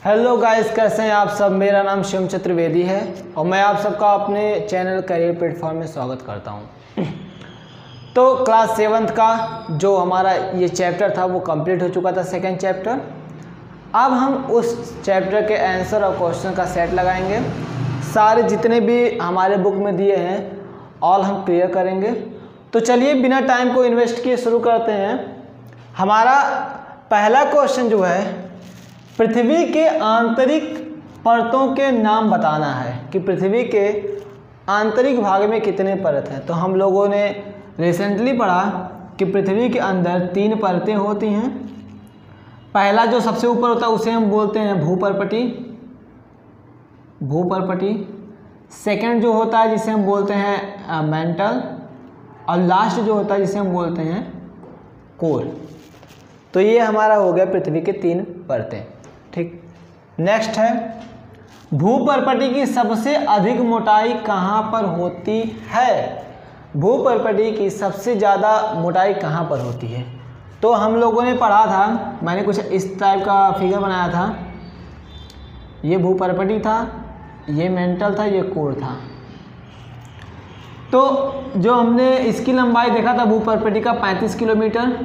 Hello guys, कैसे हैं आप सब। मेरा नाम शिवम चतुर्वेदी है और मैं आप सबका अपने चैनल करियर प्लेटफॉर्म में स्वागत करता हूं। तो क्लास 7th का जो हमारा ये चैप्टर था वो कंप्लीट हो चुका था, सेकंड चैप्टर। अब हम उस चैप्टर के आंसर और क्वेश्चन का सेट लगाएंगे। सारे जितने भी हमारे बुक में दिए हैं ऑल हम क्लियर करेंगे। तो चलिए बिना टाइम को इन्वेस्ट किए शुरू करते हैं। हमारा पहला क्वेश्चन जो है, पृथ्वी के आंतरिक परतों के नाम बताना है कि पृथ्वी के आंतरिक भाग में कितने परत हैं। तो हम लोगों ने रिसेंटली पढ़ा कि पृथ्वी के अंदर 3 परतें होती हैं। पहला जो सबसे ऊपर होता है उसे हम बोलते हैं भूपर्पटी। सेकंड जो होता है जिसे हम बोलते हैं मेंटल, और लास्ट जो होता है जिसे हम बोलते हैं कोर। तो ये हमारा हो गया पृथ्वी के 3 परतें। ठीक, नेक्स्ट है, भूपर्पटी की सबसे अधिक मोटाई कहाँ पर होती है। भूपर्पटी की सबसे ज़्यादा मोटाई कहाँ पर होती है। तो हम लोगों ने पढ़ा था, मैंने कुछ इस टाइप का फिगर बनाया था। ये भूपर्पटी था, ये मेंटल था, ये कोर था। तो जो हमने इसकी लंबाई देखा था भूपर्पटी का 35 किलोमीटर।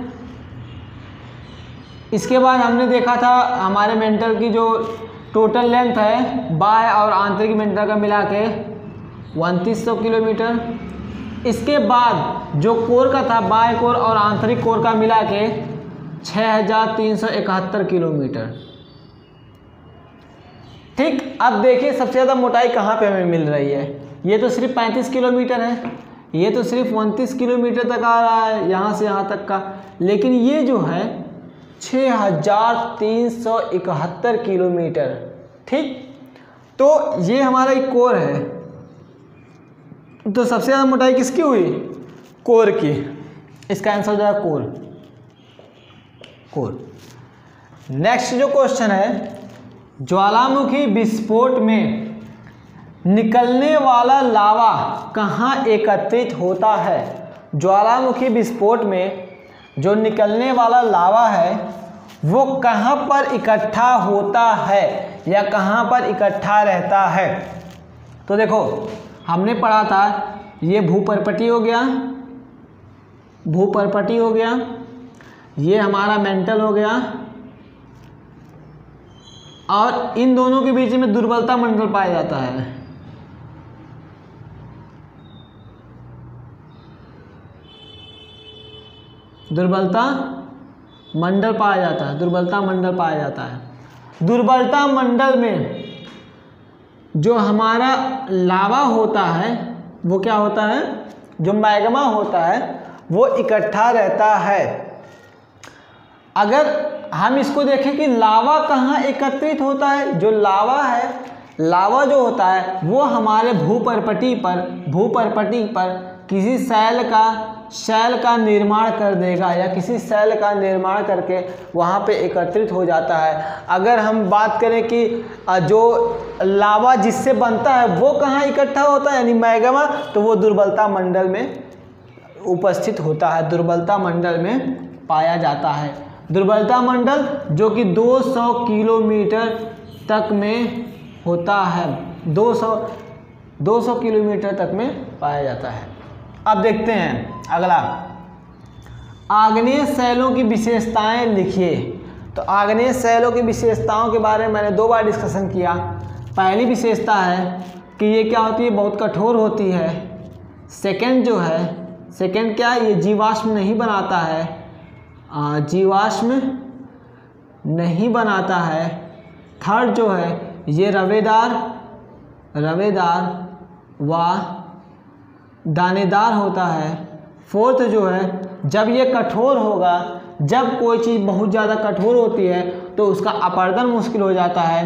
इसके बाद हमने देखा था हमारे मेंटल की जो टोटल लेंथ है बाह्य और आंतरिक मेंटल का मिला के 2900 किलोमीटर। इसके बाद जो कोर का था, बाह्य कोर और आंतरिक कोर का मिला के 6371 किलोमीटर। ठीक, अब देखिए सबसे ज़्यादा मोटाई कहाँ पे हमें मिल रही है। ये तो सिर्फ 35 किलोमीटर है, ये तो सिर्फ 29 किलोमीटर तक आ रहा है यहाँ से यहाँ तक का। लेकिन ये जो है 6371 किलोमीटर। ठीक, तो ये हमारा एक कोर है। तो सबसे ज़्यादा मोटाई किसकी हुई? कोर की। इसका आंसर हो जाएगा कोर। नेक्स्ट जो क्वेश्चन है, ज्वालामुखी विस्फोट में निकलने वाला लावा कहाँ एकत्रित होता है। ज्वालामुखी विस्फोट में जो निकलने वाला लावा है वो कहाँ पर इकट्ठा होता है या कहाँ पर इकट्ठा रहता है। तो देखो हमने पढ़ा था, ये भूपर्पटी हो गया, ये हमारा मेंटल हो गया, और इन दोनों के बीच में दुर्बलता मंडल पाया जाता है। दुर्बलता मंडल पाया जाता है। दुर्बलता मंडल में जो हमारा लावा होता है वो क्या होता है, जो मैग्मा होता है वो इकट्ठा रहता है। अगर हम इसको देखें कि लावा कहाँ एकत्रित होता है, जो लावा है, लावा जो होता है वो हमारे भूपर्पटी पर किसी शैल का निर्माण कर देगा या किसी शैल का निर्माण करके वहाँ पे एकत्रित हो जाता है। अगर हम बात करें कि जो लावा जिससे बनता है वो कहाँ इकट्ठा होता है यानी मैग्मा, तो वो दुर्बलता मंडल में उपस्थित होता है, दुर्बलता मंडल में पाया जाता है। दुर्बलता मंडल जो कि 200 किलोमीटर तक में होता है, 200 किलोमीटर तक में पाया जाता है। अब देखते हैं अगला, आग्नेय शैलों की विशेषताएं लिखिए। तो आग्नेय शैलों की विशेषताओं के बारे में मैंने 2 बार डिस्कशन किया। पहली विशेषता है कि ये क्या होती है, बहुत कठोर होती है। सेकंड क्या है, ये जीवाश्म नहीं बनाता है। थर्ड जो है ये रवेदार व दानेदार होता है। फोर्थ जो है, जब ये कठोर होगा, जब कोई चीज़ बहुत ज़्यादा कठोर होती है तो उसका अपरदन मुश्किल हो जाता है।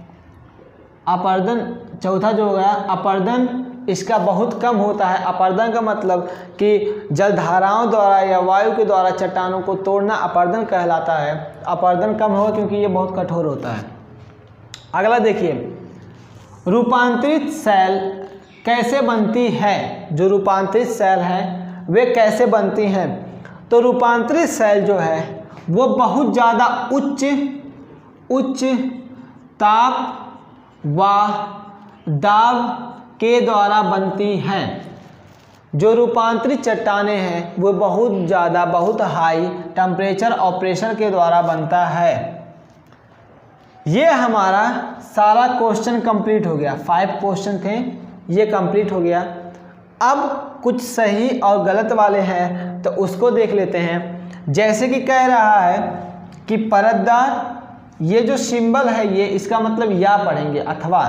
चौथा जो हो गया अपरदन, इसका बहुत कम होता है। अपरदन का मतलब कि जलधाराओं द्वारा या वायु के द्वारा चट्टानों को तोड़ना अपरदन कहलाता है। अपरदन कम होगा क्योंकि ये बहुत कठोर होता है। अगला देखिए, रूपांतरित सेल कैसे बनती है। जो रूपांतरित सेल है वे कैसे बनती हैं। तो रूपांतरित सेल जो है वो बहुत ज़्यादा उच्च ताप व दाब के द्वारा बनती हैं। जो रूपांतरित चट्टानें हैं वो बहुत हाई टेम्परेचर ऑपरेशन के द्वारा बनता है। ये हमारा सारा क्वेश्चन कंप्लीट हो गया। 5 क्वेश्चन थे, ये कंप्लीट हो गया। अब कुछ सही और गलत वाले हैं तो उसको देख लेते हैं। जैसे कि कह रहा है कि परतदार, ये जो सिंबल है ये इसका मतलब या पढ़ेंगे, अथवा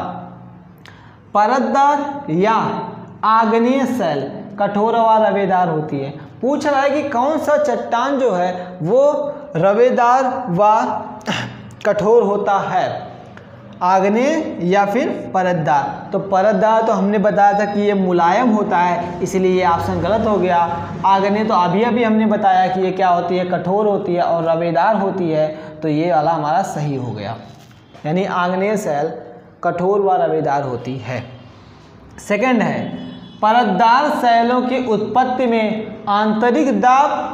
परतदार या आग्नेय शैल कठोर व रवेदार होती है। पूछ रहा है कि कौन सा चट्टान जो है वो रवेदार व कठोर होता है, आग्नेय या फिर परतदार। तो परतदार तो हमने बताया था कि ये मुलायम होता है, इसलिए ये ऑप्शन गलत हो गया। आग्नेय तो अभी हमने बताया कि ये क्या होती है, कठोर होती है और रवेदार होती है, तो ये वाला हमारा सही हो गया। यानी आग्नेय शैल कठोर व रवेदार होती है। सेकंड है, परतदार शैलों की उत्पत्ति में आंतरिक दाब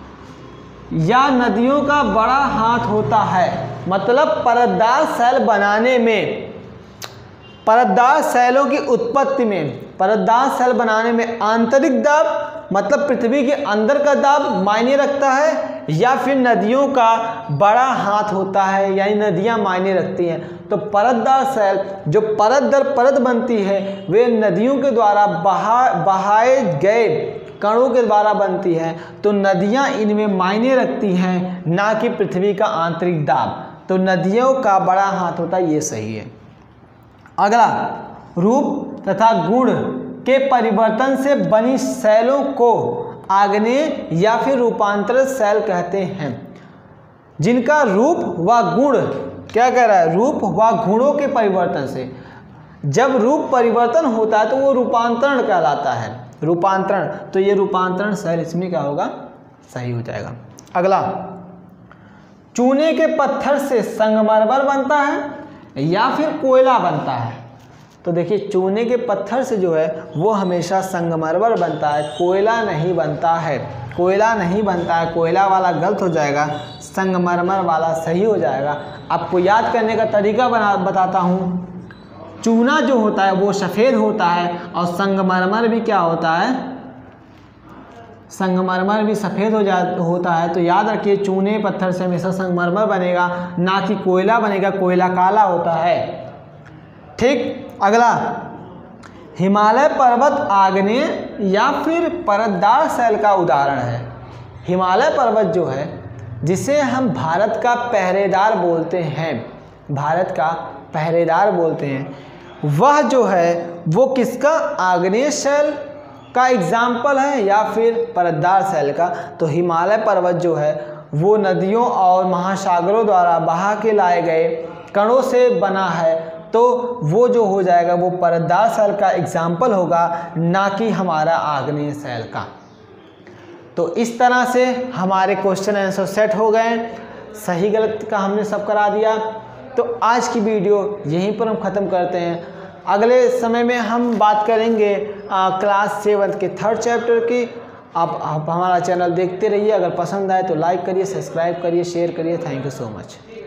या नदियों का बड़ा हाथ होता है। मतलब परतदार शैल बनाने में, परतदार शैलों की उत्पत्ति में, परतदार शैल बनाने में आंतरिक दाब मतलब पृथ्वी के अंदर का दाब मायने रखता है, या फिर नदियों का बड़ा हाथ होता है, यानी नदियां मायने रखती हैं। तो परतदार शैल जो परत दर परत बनती है वे नदियों के द्वारा बहाए गए कणों के द्वारा बनती है। तो नदियां इनमें मायने रखती हैं, ना कि पृथ्वी का आंतरिक दाब। तो नदियों का बड़ा हाथ होता है, ये सही है। अगला, रूप तथा गुण के परिवर्तन से बनी शैलों को आग्नेय या फिर रूपांतरित शैल कहते हैं। जिनका रूप व गुण, क्या कह रहा है, रूप व गुणों के परिवर्तन से, जब रूप परिवर्तन होता है तो वो रूपांतरण कहलाता है। रूपांतरण, तो ये रूपांतरण शैल इसमें क्या होगा, सही हो जाएगा। अगला, चूने के पत्थर से संगमरमर बनता है या फिर कोयला बनता है। तो देखिए, चूने के पत्थर से जो है वो हमेशा संगमरमर बनता है, कोयला नहीं बनता है। कोयला नहीं बनता है, कोयला वाला गलत हो जाएगा, संगमरमर वाला सही हो जाएगा। आपको याद करने का तरीका बताता हूँ। चूना जो होता है वो सफ़ेद होता है और संगमरमर भी क्या होता है, संगमरमर भी सफ़ेद होता है। तो याद रखिए, चूने पत्थर से हमेशा संगमरमर बनेगा, ना कि कोयला बनेगा, कोयला काला होता है। ठीक। अगला, हिमालय पर्वत आग्नेय या फिर परतदार शैल का उदाहरण है। हिमालय पर्वत जो है, जिसे हम भारत का पहरेदार बोलते हैं, भारत का पहरेदार बोलते हैं, वह जो है वो किसका, आग्नेय शैल का एग्जाम्पल है या फिर परतदार शैल का। तो हिमालय पर्वत जो है वो नदियों और महासागरों द्वारा बहा के लाए गए कणों से बना है, तो वो जो हो जाएगा वो परतदार शैल का एग्जाम्पल होगा, ना कि हमारा आग्नेय शैल का। तो इस तरह से हमारे क्वेश्चन आंसर सेट हो गए। सही गलत का हमने सब करा दिया। तो आज की वीडियो यहीं पर हम ख़त्म करते हैं। अगले समय में हम बात करेंगे क्लास 7 के 3rd चैप्टर की। आप हमारा चैनल देखते रहिए। अगर पसंद आए तो लाइक करिए, सब्सक्राइब करिए, शेयर करिए। Thank you so much.